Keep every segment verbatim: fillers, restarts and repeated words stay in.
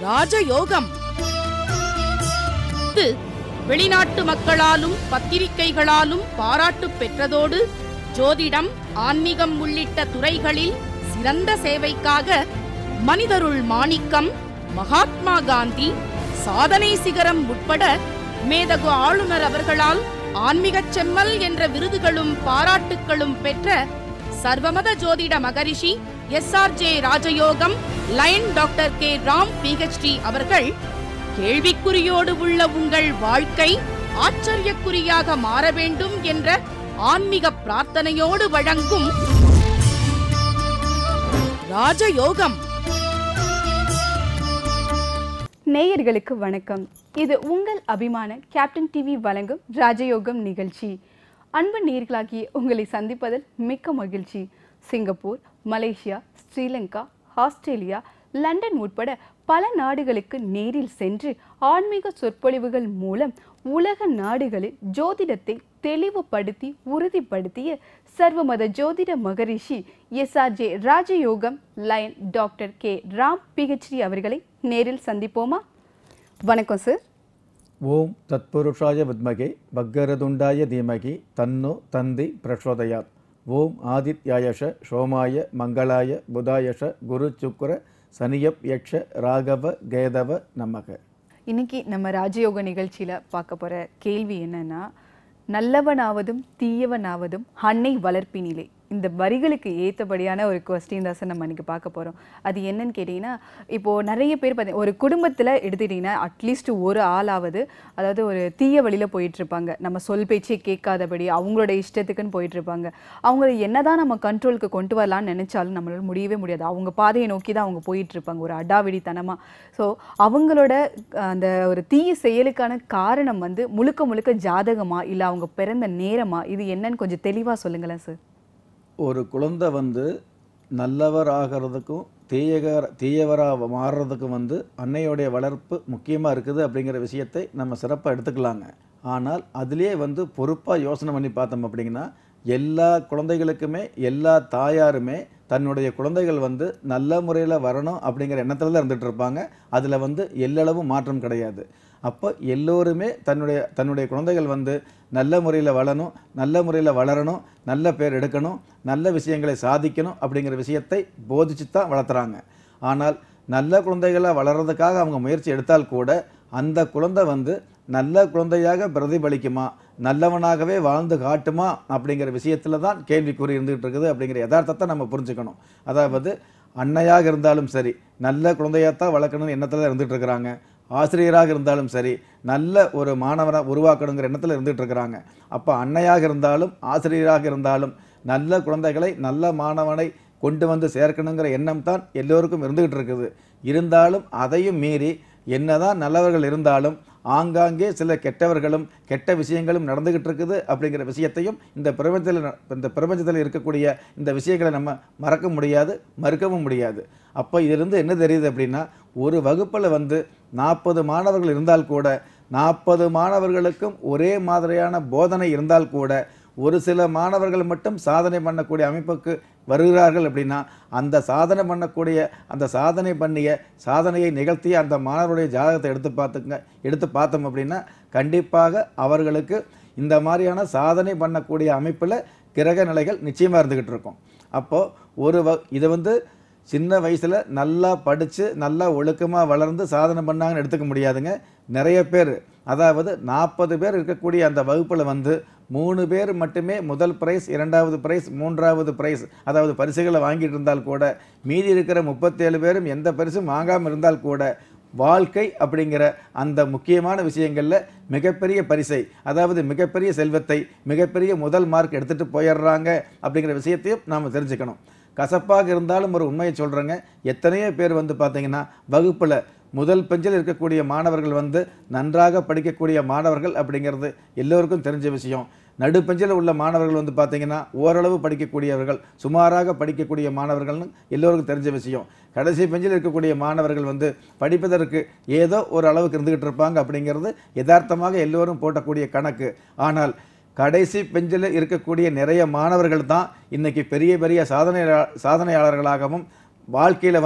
ராஜயோகம். வெளிநாட்டு மக்களாலும் பத்திரிகைகளாலும் பாராட்டு பெற்றதோடு ஜோதிடம், ஆன்மீகம் உள்ளிட்ட துறைகளில் சிறந்த சேவைக்காக மனிதருள் மாணிக்கம், மகாத்மா காந்தி, சாதனை சிகரம் உட்பட மேதகு ஆளுநர் அவர்களால் ஆன்மீகச் செம்மல் என்ற விருதுகளும் பாராட்டுக்களும் பெற்ற சர்வமத ஜோதிட மகரிஷி எஸ் ஆர் ஜே ராஜயோகம் line doctor K Ram P H D அவர்கள் கேள்விக்குறியோடு உள்ள உங்கள் வாழ்க்கை ஆச்சரியக்குறியாக மாற வேண்டும் என்ற ஆன்மீக பிரார்த்தனையோடு வழங்கும் ராஜயோகம். நேயர்களுக்கு வணக்கம். இது உங்கள் அபிமான கேப்டன் டிவி வழங்கும் ராஜயோகம் நிகழ்ச்சி. அன்பு நேயர்களாகிய உங்களை சந்திப்பதில் மிக்க மகிழ்ச்சி. Singapore, Malaysia, Sri Lanka, Australia, London உட்பட பல நாடுகளுக்கு நேரில் சென்று ஆன்மீக சொற்பொழிவுகள் மூலம் உலக நாடுகளில் ஜோதிடத்தை தெளிவுபடுத்தி உறுதிப்படுத்திய சர்வமத ஜோதிட மகரிஷி எஸ் ஆர் ஜே ராஜயோகம் line doctor K Ram P H D அவர்களை நேரில் சந்திப்போமா? வணக்கம் சார். ஓம் தத்புருஷாய வித்மகே வக்கரதுண்டாய தீமகி தன்னோ தந்தி பிரசோதயாத். ஓம் ஆதித்யாயஷ சோமாய மங்களாய புதாயஷ குரு சுக்கர சனியப் யக்ஷ ராகவ கேதவ நமக. இன்னைக்கு நம்ம ராஜயோக நிகழ்ச்சியில் பார்க்க போகிற கேள்வி என்னன்னா, நல்லவனாவதும் தீயவனாவதும் அன்னை வளர்ப்பினிலே. இந்த வரிகளுக்கு ஏற்றபடியான ஒரு கொஸ்டின் தான் சார் நம்ம இன்றைக்கி பார்க்க போகிறோம். அது என்னன்னு கேட்டிங்கன்னா, இப்போது நிறைய பேர் பார்த்தி ஒரு குடும்பத்தில் எடுத்துக்கிட்டிங்கன்னா அட்லீஸ்ட் ஒரு ஆளாவது அதாவது ஒரு தீய வழியில் போயிட்டுருப்பாங்க. நம்ம சொல் பேச்சே கேட்காதபடி அவங்களோட இஷ்டத்துக்குன்னு போயிட்டுருப்பாங்க. அவங்கள என்ன தான் நம்ம கண்ட்ரோலுக்கு கொண்டு வரலான்னு நினச்சாலும் நம்மளால் முடியவே முடியாது. அவங்க பாதையை நோக்கி தான் அவங்க போயிட்டுருப்பாங்க ஒரு அடாவிடித்தனமாக. ஸோ அவங்களோட அந்த ஒரு தீய செயலுக்கான காரணம் வந்து முழுக்க முழுக்க ஜாதகமா இல்லை அவங்க பிறந்த நேரமா? இது என்னன்னு கொஞ்சம் தெளிவாக சொல்லுங்களேன் சார். ஒரு குழந்தை வந்து நல்லவர் ஆகிறதுக்கும் தீயகர தீயவராக மாறுறதுக்கும் வந்து அன்னையோடைய வளர்ப்பு முக்கியமாக இருக்குது அப்படிங்கிற விஷயத்தை நம்ம சிறப்பாக எடுத்துக்கலாங்க. ஆனால் அதுலேயே வந்து பொறுப்பாக யோசனை பண்ணி பார்த்தோம் அப்படிங்கன்னா, எல்லா குழந்தைகளுக்குமே எல்லா தாயாருமே தன்னுடைய குழந்தைகள் வந்து நல்ல முறையில் வரணும் அப்படிங்கிற எண்ணத்தில் தான் இருந்துகிட்டு இருப்பாங்க. அதில் வந்து எல்லளவும் மாற்றம் கிடையாது. அப்போ எல்லோருமே தன்னுடைய தன்னுடைய குழந்தைகள் வந்து நல்ல முறையில் வளரணும், நல்ல முறையில் வளரணும், நல்ல பேர் எடுக்கணும், நல்ல விஷயங்களை சாதிக்கணும் அப்படிங்கிற விஷயத்தை போதிச்சு தான் வளர்த்துறாங்க. ஆனால் நல்ல குழந்தைகளாக வளர்கிறதுக்காக அவங்க முயற்சி எடுத்தால் கூட அந்த குழந்தை வந்து நல்ல குழந்தையாக பிரதிபலிக்குமா, நல்லவனாகவே வாழ்ந்து காட்டுமா அப்படிங்கிற விஷயத்தில் தான் கேள்விக்குறி இருந்துகிட்டு இருக்குது அப்படிங்கிற யதார்த்தத்தை நம்ம புரிஞ்சுக்கணும். அதாவது அன்னையாக இருந்தாலும் சரி நல்ல குழந்தையாகத்தான் வளர்க்கணும்னு எண்ணத்தில் இருந்துகிட்டு இருக்கிறாங்க. ஆசிரியராக இருந்தாலும் சரி நல்ல ஒரு மாணவராக உருவாக்கணுங்கிற எண்ணத்தில் இருந்துகிட்டு இருக்கிறாங்க. அப்போ அன்னையாக இருந்தாலும் ஆசிரியராக இருந்தாலும் நல்ல குழந்தைகளை நல்ல மாணவனை கொண்டு வந்து சேர்க்கணுங்கிற எண்ணம் தான் எல்லோருக்கும் இருந்துகிட்டு இருக்குது. இருந்தாலும் அதையும் மீறி என்னதான் நல்லவர்கள் இருந்தாலும் ஆங்காங்கே சில கெட்டவர்களும் கெட்ட விஷயங்களும் நடந்துகிட்டு இருக்குது அப்படிங்கிற விஷயத்தையும் இந்த பிரபஞ்சத்தில் இந்த பிரபஞ்சத்தில் இருக்கக்கூடிய இந்த விஷயங்களை நம்ம மறக்க முடியாது, மறுக்கவும் முடியாது. அப்போ இதிலிருந்து என்ன தெரியுது அப்படின்னா, ஒரு வகுப்பில் வந்து நாற்பது மாணவர்கள் இருந்தால் கூட நாற்பது மாணவர்களுக்கும் ஒரே மாதிரியான போதனை இருந்தால் கூட ஒரு சில மாணவர்கள் மட்டும் சாதனை பண்ணக்கூடிய அமைப்புக்கு வருகிறார்கள் அப்படின்னா, அந்த சாதனை பண்ணக்கூடிய அந்த சாதனை பண்ணிய சாதனையை நிகழ்த்திய அந்த மாணவருடைய ஜாதகத்தை எடுத்து பார்த்துங்க எடுத்து பார்த்தோம் அப்படின்னா கண்டிப்பாக அவர்களுக்கு இந்த மாதிரியான சாதனை பண்ணக்கூடிய அமைப்பில் கிரக நிலைகள் நிச்சயமாக இருந்துக்கிட்டு இருக்கும். அப்போது ஒரு வ இதை வந்து சின்ன வயசில் நல்லா படித்து நல்லா ஒழுக்கமாக வளர்ந்து சாதனை பண்ணாங்கன்னு எடுத்துக்க முடியாதுங்க. நிறைய பேர், அதாவது நாற்பது பேர் இருக்கக்கூடிய அந்த வகுப்பில் வந்து மூணு பேர் மட்டுமே முதல் ப்ரைஸ், இரண்டாவது ப்ரைஸ், மூன்றாவது ப்ரைஸ், அதாவது பரிசுகளை வாங்கிட்டு இருந்தால் கூட மீதி இருக்கிற முப்பத்தேழு பேரும் எந்த பரிசும் வாங்காமல் இருந்தால் கூட வாழ்க்கை அப்படிங்கிற அந்த முக்கியமான விஷயங்களில் மிகப்பெரிய பரிசை, அதாவது மிகப்பெரிய செல்வத்தை, மிகப்பெரிய முதல் மார்க் எடுத்துகிட்டு போயிடுறாங்க அப்படிங்கிற விஷயத்தையும் நாம் தெரிஞ்சுக்கணும். கசப்பாக இருந்தாலும் ஒரு உண்மையை சொல்கிறேங்க. எத்தனையோ பேர் வந்து பார்த்திங்கன்னா வகுப்பில் முதல் பெஞ்சில் இருக்கக்கூடிய மாணவர்கள் வந்து நன்றாக படிக்கக்கூடிய மாணவர்கள் அப்படிங்கிறது எல்லோருக்கும் தெரிஞ்ச விஷயம். நடுப்பெஞ்சில் உள்ள மாணவர்கள் வந்து பார்த்திங்கன்னா ஓரளவு படிக்கக்கூடியவர்கள், சுமாராக படிக்கக்கூடிய மாணவர்கள்னு எல்லோருக்கும் தெரிஞ்ச விஷயம். கடைசி பெஞ்சில் இருக்கக்கூடிய மாணவர்கள் வந்து படிப்பதற்கு ஏதோ ஒரு அளவுக்கு இருந்துக்கிட்டு இருப்பாங்க அப்படிங்கிறது யதார்த்தமாக எல்லோரும் போட்டக்கூடிய கணக்கு. ஆனால் கடைசி பெஞ்சில் இருக்கக்கூடிய நிறைய மாணவர்கள் தான் இன்றைக்கி பெரிய பெரிய சாதனை சாதனையாளர்களாகவும் வாழ்க்கையில் வந்து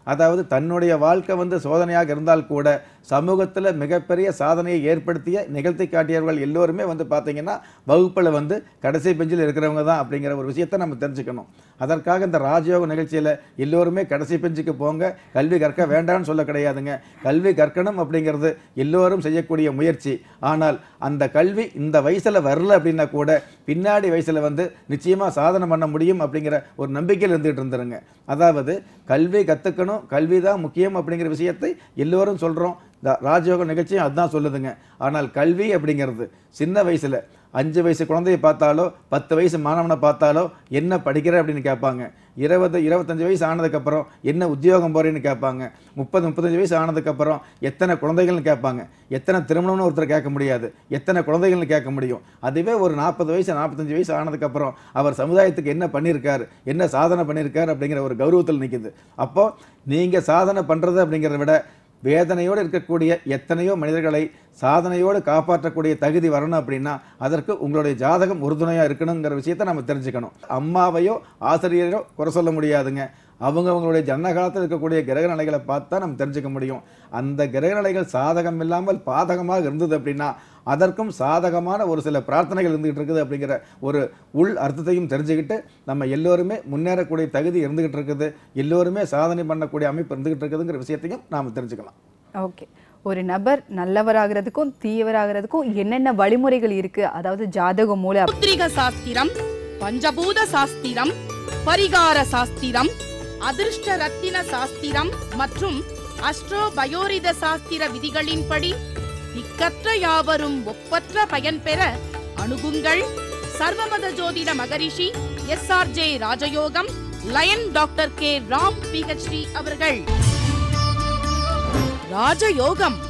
அதாவது தன்னுடைய வாழ்க்கை வந்து சோதனையாக இருந்தால் கூட சமூகத்தில் மிகப்பெரிய சாதனையை ஏற்படுத்திய நிகழ்த்தி காட்டியவர்கள் எல்லோருமே வந்து பார்த்தீங்கன்னா வகுப்பில் வந்து கடைசி பெஞ்சில் இருக்கிறவங்க தான் அப்படிங்கிற ஒரு விஷயத்தை நம்ம தெரிஞ்சுக்கணும். அதற்காக இந்த ராஜயோக நிகழ்ச்சியில் எல்லோருமே கடைசி பெஞ்சுக்கு போங்க, கல்வி கற்க வேண்டாம்னு சொல்ல கிடையாதுங்க. கல்வி கற்கணும் அப்படிங்கிறது எல்லோரும் செய்யக்கூடிய முயற்சி. ஆனால் அந்த கல்வி இந்த வயசில் வரல அப்படின்னா கூட பின்னாடி வயசில் வந்து நிச்சயமாக சாதனை பண்ண முடியும் அப்படிங்கிற ஒரு நம்பிக்கையில் இருந்துகிட்டு இருந்துருங்க. அதாவது கல்வி கற்றுக்கணும், கல்வி தான் முக்கியம் அப்படிங்கிற விஷயத்தை எல்லோரும் சொல்கிறோம். இந்த ராஜயோக நிகழ்ச்சியும் அதுதான் சொல்லுதுங்க. ஆனால் கல்வி அப்படிங்கிறது சின்ன வயசில் அஞ்சு வயசு குழந்தையை பார்த்தாலோ பத்து வயசு மாணவனை பார்த்தாலோ என்ன படிக்கிற அப்படின்னு கேட்பாங்க. இருபது இருபத்தஞ்சு வயசு ஆனதுக்கப்புறம் என்ன உத்தியோகம் போகிறேன்னு கேட்பாங்க. முப்பது முப்பத்தஞ்சு வயசு ஆனதுக்கப்புறம் எத்தனை குழந்தைகள்னு கேட்பாங்க. எத்தனை திருமணம்னு ஒருத்தர் கேட்க முடியாது, எத்தனை குழந்தைகள்னு கேட்க முடியும். அதுவே ஒரு நாற்பது வயசு நாற்பத்தஞ்சு வயசு ஆனதுக்கப்புறம் அவர் சமுதாயத்துக்கு என்ன பண்ணியிருக்காரு, என்ன சாதனை பண்ணியிருக்காரு அப்படிங்கிற ஒரு கௌரவத்தில் நிற்கிது. அப்போது நீங்கள் சாதனை பண்ணுறது அப்படிங்கிறத விட வேதனையோடு இருக்கக்கூடிய எத்தனையோ மனிதர்களை சாதனையோடு காப்பாற்றக்கூடிய தகுதி வரணும் அப்படின்னா அதற்கு உங்களுடைய ஜாதகம் உறுதுணையாக இருக்கணுங்கிற விஷயத்தை நம்ம தெரிஞ்சுக்கணும். அம்மாவையோ ஆசிரியரையோ குறை சொல்ல முடியாதுங்க. அவங்க அவங்களுடைய ஜன்ன காலத்தில் இருக்கக்கூடிய கிரக நிலைகளை பார்த்தா நம்ம தெரிஞ்சுக்க முடியும். அந்த கிரக நிலைகள் சாதகம் இல்லாமல் பாதகமாக இருந்தது அப்படின்னா அதற்கும் சாதகமான ஒரு சில பிரார்த்தனைகள் இருந்துகிட்டு இருக்குது அப்படிங்கிற ஒரு உள் அர்த்தத்தையும் தெரிஞ்சுக்கிட்டு நம்ம எல்லோருமே முன்னேறக்கூடிய தகுதி இருந்துகிட்டு இருக்குது, எல்லோருமே சாதனை பண்ணக்கூடிய அமைப்பு இருந்துகிட்டு இருக்குதுங்கிற விஷயத்தையும் நாம் தெரிஞ்சுக்கலாம். ஓகே, ஒரு நபர் நல்லவராகிறதுக்கும் தீயவராகிறதுக்கும் என்னென்ன வழிமுறைகள் இருக்கு, அதாவது ஜாதகம் மூலம் புத்திரிக சாஸ்திரம், பஞ்சபூத சாஸ்திரம், பரிகார சாஸ்திரம், அதிர்ஷ்ட ரத்தின சாஸ்திரம் மற்றும் அஸ்ட்ரோ பயோரித சாஸ்திர விதிகளின்படி திக்கற்ற யாவரும் ஒப்பற்ற பயன் பெற அணுகுங்கள் சர்வமத ஜோதிட மகரிஷி S R J Rajayogam lion doctor K Ram P H D அவர்கள். ராஜயோகம்.